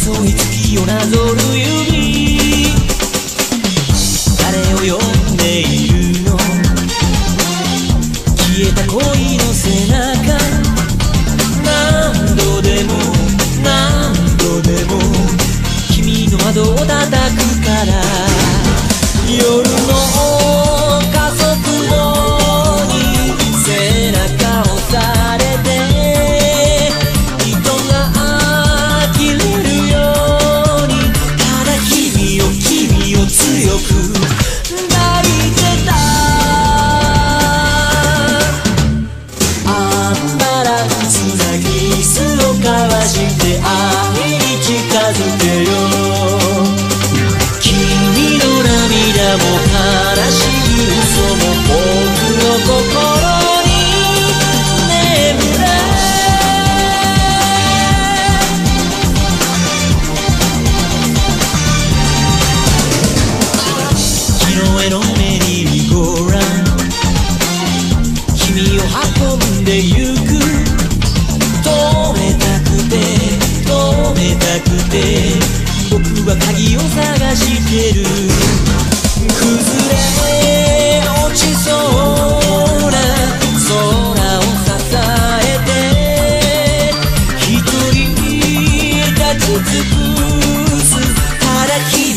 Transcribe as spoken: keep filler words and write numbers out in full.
細い月をなぞる指、誰を呼んでいるの？消えた恋の背中、何度でも何度でも君の窓を叩くから、夜の加速度に背中をされて人が呆れるように、ただ君を君を強く抱いてた。アンバランスなキスを交わして愛に近づけよう。君の涙も悲しい嘘も僕の心に眠れ。昨日へのメリーゴーランド、君を運んでゆく。止めたくて止めたくて僕は鍵を探してる。崩れ落ちそうな空を支えて一人立ち尽くす、ただ君